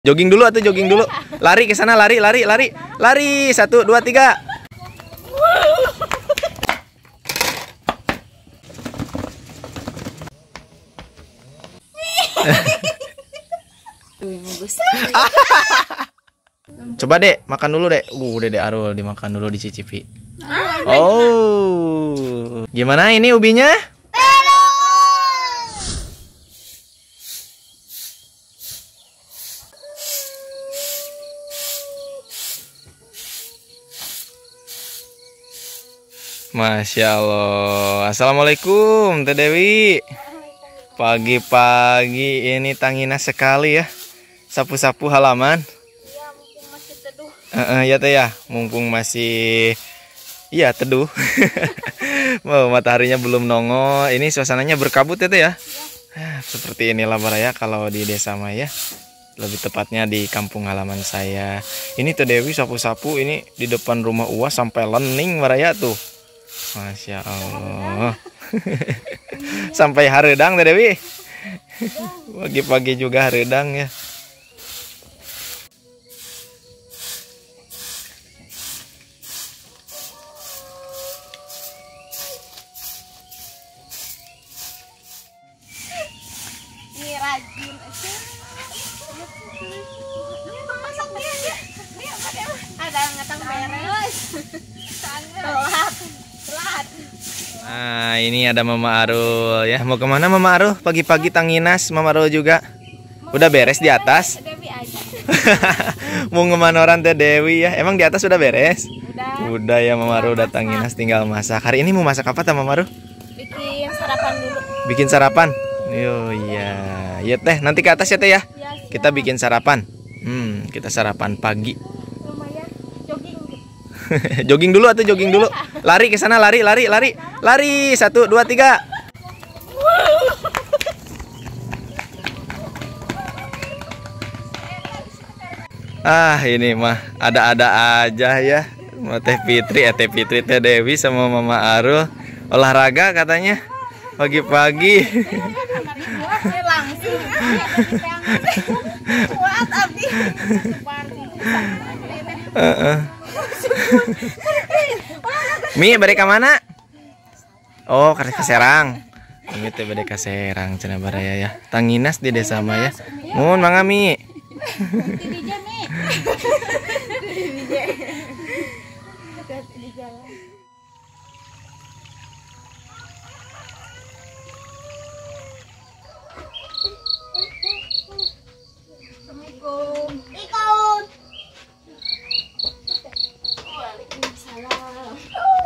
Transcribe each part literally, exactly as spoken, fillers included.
Jogging dulu atau jogging dulu. Lari ke sana, lari, lari, lari. Lari. Satu, dua, tiga. Coba Dek, makan dulu Dek. Uh, Dede Arul dimakan dulu, dicicipi. Oh. Gimana ini ubinya? Masya Allah. Assalamualaikum Teh Dewi. Pagi-pagi ini tangina sekali ya. Sapu-sapu halaman. Iya, mumpung masih teduh. Uh, uh, ya Teh ya, mumpung masih iya teduh. Wow, mataharinya belum nongol. Ini suasananya berkabut ya Teh ya. Ya. Seperti inilah Baraya kalau di desa Maya. Lebih tepatnya di kampung halaman saya. Ini Teh Dewi sapu-sapu ini di depan rumah Uwas sampai lening Baraya tuh. Masya Allah. Sampai haredang Teh Dewi. Pagi-pagi juga haredang ya. Ini rajin aja. Masak dia ya. Ada ngatang beres. Telat. Telat. Nah, ini ada Mama Arul ya. Mau kemana Mama Arul? Pagi-pagi tanginas Mama Arul juga. Udah beres di atas. Dewi aja. Mau kemana orang Teh Dewi ya? Emang di atas udah beres? Udah. Udah ya Mama Arul udah tanginas tinggal masak. Hari ini mau masak apa Teh Mama Arul? Bikin sarapan dulu. Bikin sarapan. Yo iya. Ya Teh, nanti ke atas ya Teh ya. Ya, Kita bikin sarapan. Hmm, kita sarapan pagi. lumayan jogging. Jogging dulu atau jogging dulu. Lari ke sana, lari, lari, lari. Lari. Satu, dua, tiga. Ah, ini mah ada-ada aja ya. Mau Teh Fitri, eh Teh Fitri, Teh Dewi sama Mama Arul olahraga katanya pagi-pagi. Langsung. Kuat abdi. Heeh. Mi, bade ka mana? Oh, ke Serang. Ini teh bade ka Serang cenah Baraya ya. Tanginas di desa Maya. Mun mangga Mi. Assalamualaikum. Ikut. Waalaikumsalam.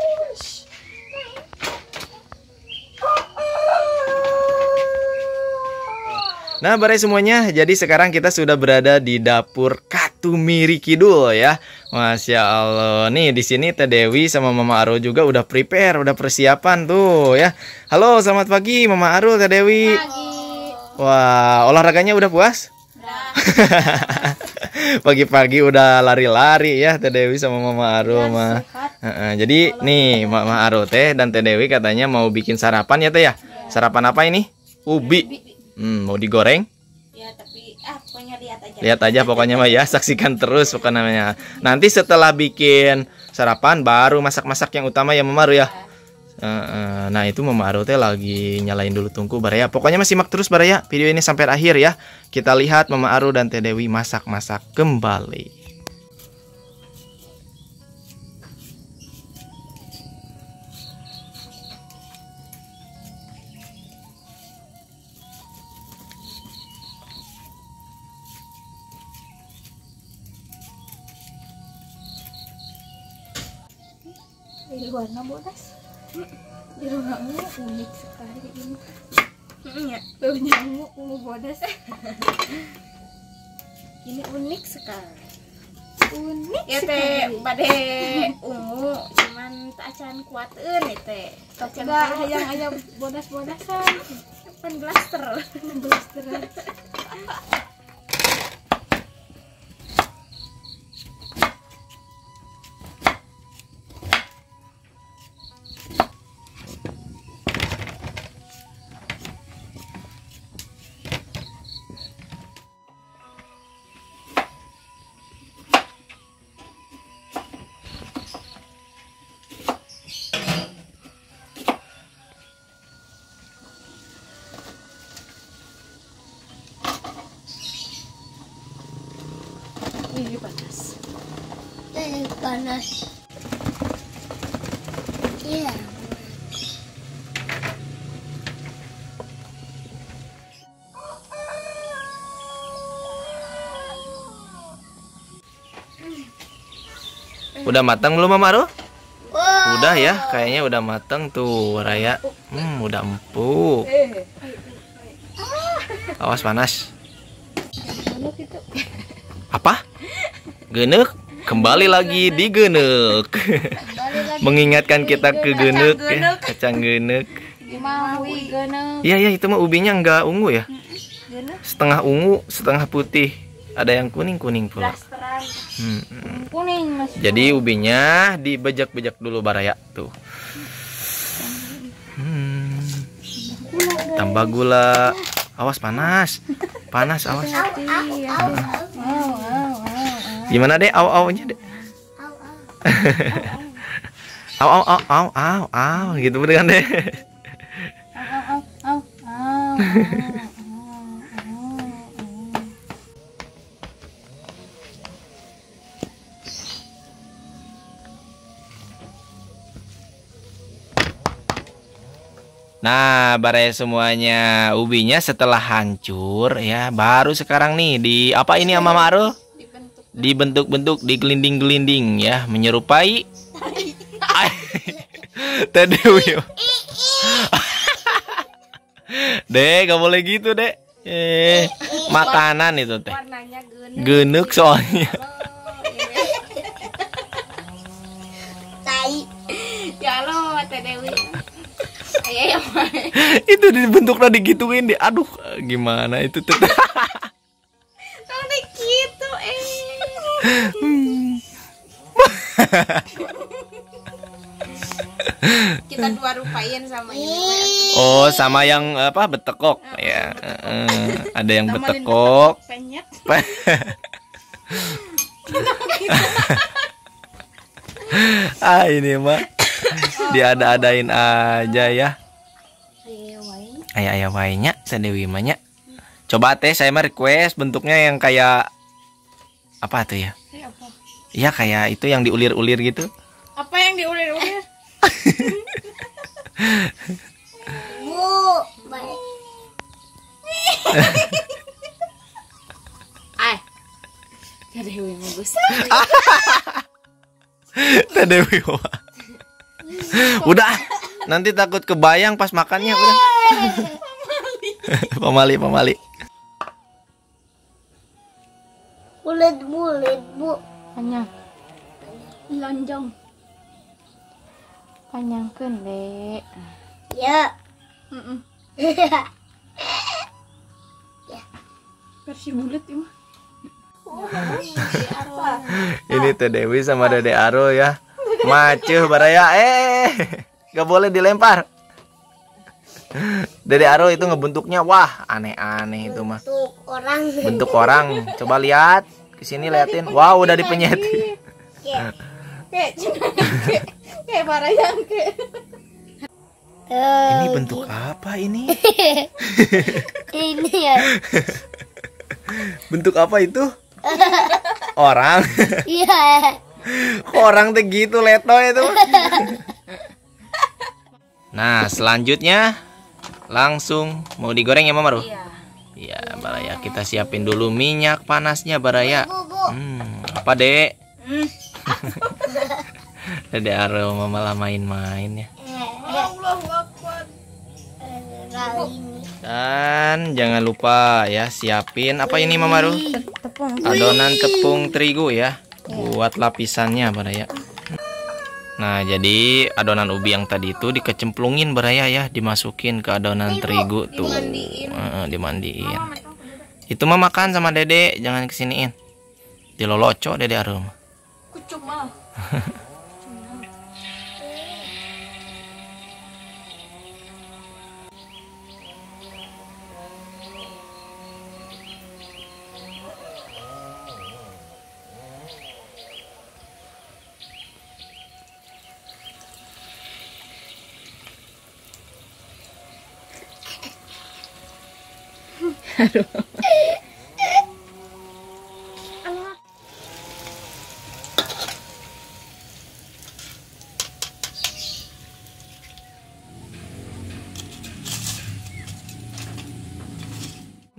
Nah, Baraya semuanya, jadi sekarang kita sudah berada di dapur Katumiri Kidul ya. Masya Allah. Nih di sini Teh Dewi sama Mama Arul juga udah prepare, udah persiapan tuh ya. Halo, selamat pagi Mama Arul, Teh Dewi. Pagi. Wah, olahraganya udah puas? Udah. Pagi-pagi udah lari-lari ya Teh Dewi sama Mama Arul Ya, mah. sehat. Heeh, jadi nih Mama Arul Teh dan Teh Dewi katanya mau bikin sarapan ya Teh ya. Sarapan apa ini? Ubi. Hmm, mau digoreng? Ya, tapi ah pokoknya lihat aja. Lihat aja pokoknya mah ya, saksikan terus pokoknya. Nanti setelah bikin sarapan baru masak-masak yang utama ya Mama Arul ya. Heeh, nah itu Mama Arul Teh lagi nyalain dulu tungku Baraya. Pokoknya masih simak terus Baraya video ini sampai akhir ya. Kita lihat Mama Arul dan Teh Dewi masak-masak kembali. Di luarnya bodas. Di rumahmu unik sekali ini. Iya, baunya ungu, ungu bodas. Ini unik sekali. Unik ya teh, bade ungu, cuman tak acan kuateun nih teh. Coba hayang aya bodas-bodasan. Pan blaster, blaster. Ih, panas. Eh, panas. Iya. Udah matang belum Mama Ro? Wow. Udah ya, kayaknya udah matang tuh Raya. Hmm, udah empuk. Eh, Awas panas. mana gitu? Apa? Genek? Kembali lagi di genek. Kembali lagi. Mengingatkan kita ke genek ya, kacang genek. Gimana wi gana? Iya ya, itu mah ubinya nggak ungu ya. Gana? Setengah ungu, setengah putih. Ada yang kuning-kuning pula. Blasteran. Hmm, hmm. Kuning Mas. Jadi ubinya dibejak-bejak dulu Baraya tuh. Hmm. Tambah gula. Awas panas. Panas awas. Hati ya. Wow, wow, wow. Gimana deh au-aunya deh? Au, au. Au au au au au au gitu bener kan deh. Au, au, au, au. Nah, Baraya semuanya, ubinya setelah hancur ya, baru sekarang nih di apa ini sama Maro? Dibentuk. Dibentuk-bentuk, digelinding-gelinding ya, menyerupai Teh Dewi. Dek, gak boleh gitu, Dek. Eh, makanan itu teh. Warnanya geuneuh. Genek soalnya. Tai. Ya lo, Teh Dewi. Ayo ya, Itu dibentuknya digituin deh. Aduh, gimana itu teh. oh gitu eh. Kita dua rupain sama ini. Oh, sama yang apa betekok ya. eh, ada yang betekok. Penyet. Ah, ini mah diada-adain aja ya. Ayo, wae. Ayah ayah wainya Dewi mah. Coba teh saya mah request bentuknya yang kayak apa tuh ya? Eh, apa? Iya kayak itu yang diulir-ulir gitu. Apa yang diulir-ulir? Bu, baik. Ay. Teh Dewi bagus. Teh Dewi mah. Udah, nanti takut kebayang pas makannya udah. Pamali, pamali. Bulet-bulet, Bu. Panjang. Lonjong. Panjangkeun, Dek. Ya. Heeh. Versi bulat ya mah. Ini Teh Dewi sama Dede Aro ya. Macuh Baraya, eh gak boleh dilempar. Dede Aro itu ngebentuknya wah aneh-aneh itu mah. Tuh orang. Bentuk orang. Coba lihat ke sini liatin. Wow, udah dipenyetin. Kayak Kayak kayak kayak barayang kayak. Ini bentuk apa ini? ini ya. Bentuk apa itu? Orang. Iya. Orang tuh gitu leto itu. Nah, selanjutnya langsung mau digoreng ya Mama Ru? Iya. Iya, Baraya kita siapin dulu minyak panasnya Baraya. Bu, Bu. Hmm, apa Dek? Hmm. Dede Aro malah main-main ya. Allahu Akbar. Kali ini. Dan jangan lupa ya siapin apa ini Mama Ru? Tepung. Adonan tepung terigu ya. Buat lapisannya Baraya. Nah, jadi adonan ubi yang tadi itu dikecemplungin Baraya ya, dimasukin ke adonan terigu tuh. dimandiin. Heeh, dimandiin. Itu mah makan sama Dede, jangan kesiniin. Diloloco Dede Arum. Kucuk mah.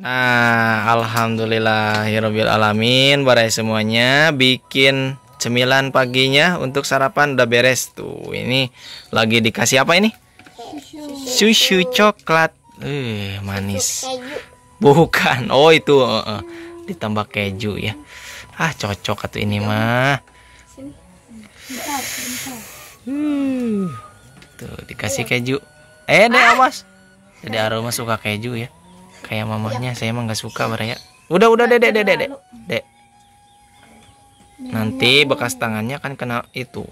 Nah, alhamdulillahirabbil alamin, barai semuanya bikin cemilan paginya untuk sarapan udah beres tuh. Ini lagi dikasih apa ini? Susu coklat. Eh, manis. Bukan. Oh, itu uh, uh, ditambah keju ya. Ah, cocok atuh ini mah. Hmm. Tuh dikasih keju. Eh, Dek, awas. Dede Aroma suka keju ya. Kayak mamahnya, saya emang nggak suka Baraya. Udah, udah, Dek, Dek, Dek, Dek. Dek. Nanti bekas tangannya kan kena itu.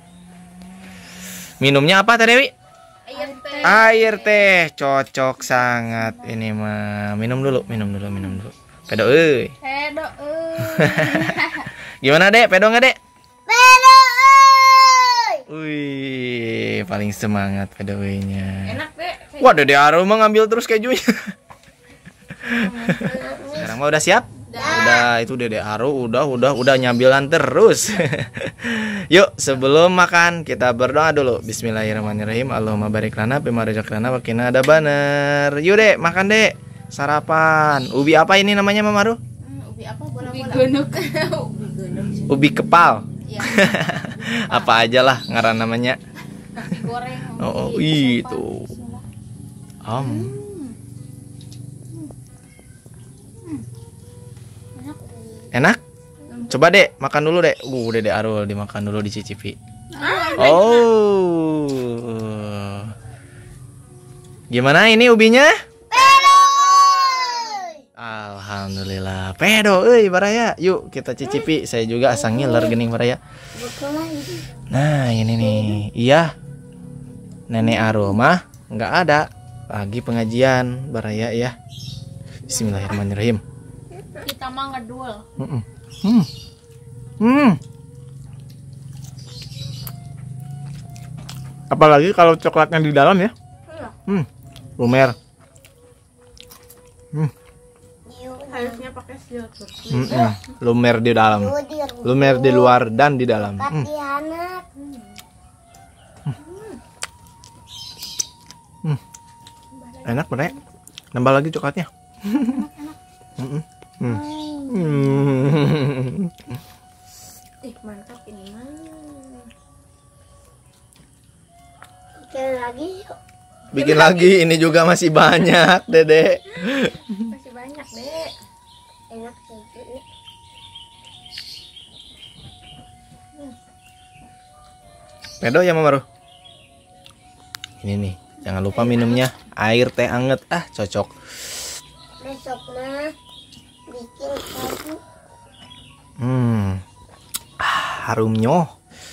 Minumnya apa Teh Dewi? Air teh. Air teh, cocok sangat ini mah. Minum dulu, minum dulu, minum dulu. Pedo euy. Pedo euy. Gimana, Dek? Pedo nggak, Dek? Pedo euy. Wih, paling semangat pedo euy-nya. Enak, Dek. Wah, Dede Aroma ngambil terus kejunya. Sekarang mah udah siap? Udah, itu Dede Aru udah udah udah nyambilan terus. Yuk, sebelum makan kita berdoa dulu. Bismillahirrahmanirrahim. Allahumma barik lana bima razaqtana wa qina adzabannar. Yuk, Dek, makan, Dek. Sarapan. Ubi apa ini namanya, Mama Ru? Hmm, ubi apa? Bola-bola. Ubi gunuk. Ubi gunuk. Ubi kepal. Iya. Apa aja lah ngaran namanya. Ubi goreng. Oh, oh ubi itu. Om. Enak? Coba, Dek, makan dulu, Dek. Uh, Dede Arul dimakan dulu, dicicipi. Oh. Gimana ini ubinya? Pedo euy. Alhamdulillah. Pedo euy Baraya. Yuk kita cicipi. Saya juga asal ngiler gening Baraya. Nah, ini nih. Iya. Nenek Aroma nggak ada. Lagi pengajian Baraya ya. Bismillahirrahmanirrahim. Kita mah ngedul. Hmm. Hmm. Hmm. Apalagi kalau coklatnya di dalam ya. Hmm. Lumer. Hmm. Harusnya pakai sirup. Hmm, hmm. Lumer di dalam. Lumer di luar dan di dalam. Hmm. Katianak. Hmm. Enak bener. Nambah lagi coklatnya. Hmm. Hmm. Hmm. Ih, mantap ini mah. Bikin lagi yuk. Bikin lagi, ini juga masih banyak, Dede. Masih banyak, Dek. Enak kejunya. Pedo ya, Mama Ru? Ini nih, jangan lupa minumnya air teh anget. Ah, cocok. Besok mah bikin keju. Hmm. Ah, harumnya.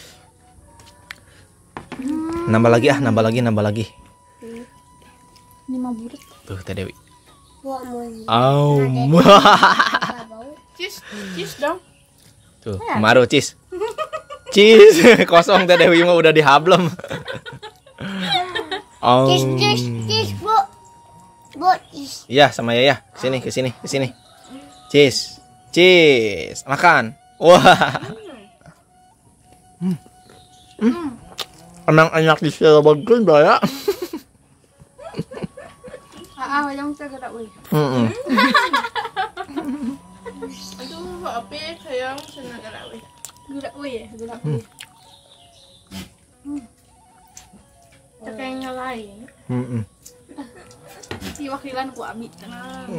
Nambah lagi ah, nambah lagi, nambah lagi. Ini mah burik. Tuh, Teh Dewi. Gua mau Au. Cheese, cheese dong. Tuh, Maru cheese. Cheese kosong Teh Dewi mah udah dihablem. Au. Kis kis kis bu. Bu kis. Iya, sama Yaya. Kesini, kesini, kesini. Cheese. Cheese. Makan. Wah. Hmm. Hmm. Emang enak di bagus ya. Ah, yang segera euy. Heeh. Aduh, api sayang segera euy. Gula euy ya, gula euy. Hmm. Kayaknya lain. Heeh. Si wakilan ku abi tenang.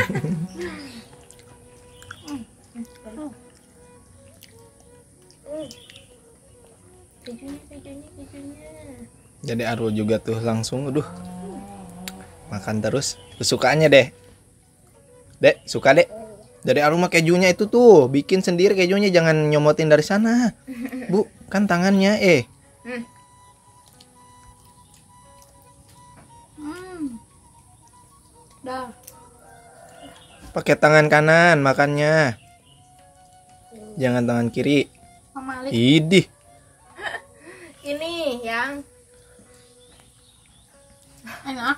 Kejunya, kejunya, kejunya. Jadi Arul juga tuh langsung, aduh, makan terus. Kesukaannya deh, Dek, suka Dek. Dari Arul mah kejunya itu tuh, bikin sendiri kejunya, jangan nyomotin dari sana, Bu. Kan tangannya, eh. Hmm. Dah. Pakai tangan kanan makannya, jangan tangan kiri. Mama Alik. Idih. Ini yang enak.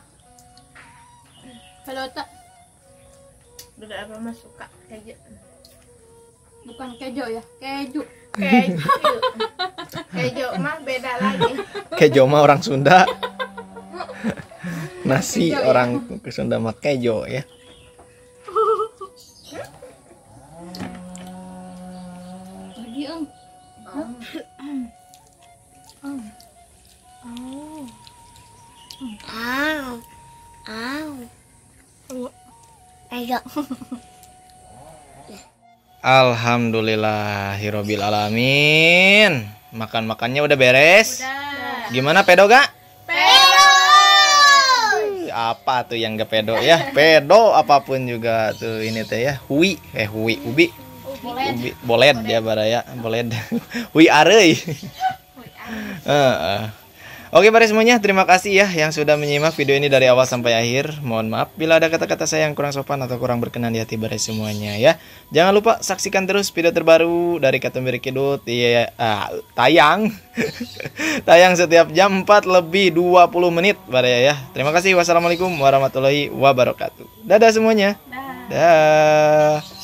Kalau tak udah apa mas suka keju. Bukan kejo ya, keju. Keju. Keju mah beda lagi. Kejo mah orang Sunda. Nasi Kejo, ya? orang ke Sunda mah kejo ya. lagi om. Au. Au. Ayo. Alhamdulillahirobbil alamin. Makan-makannya udah beres. Udah. Gimana pedo gak? Pedo. Apa tuh yang gak pedo ya? Pedo apapun juga tuh ini teh ya. Hui, eh hui, ubi. Ubi, boled ya baraya, boled. Hui areuy. Heeh. Oke para semuanya, terima kasih ya yang sudah menyimak video ini dari awal sampai akhir. Mohon maaf bila ada kata-kata saya yang kurang sopan atau kurang berkenan di hati para semuanya ya. Jangan lupa saksikan terus video terbaru dari Katumbiri Kidut. Iya, ah, tayang. Tayang setiap jam empat lebih dua puluh menit para ya. Terima kasih. Wassalamualaikum warahmatullahi wabarakatuh. Dadah semuanya. Dah. Dah.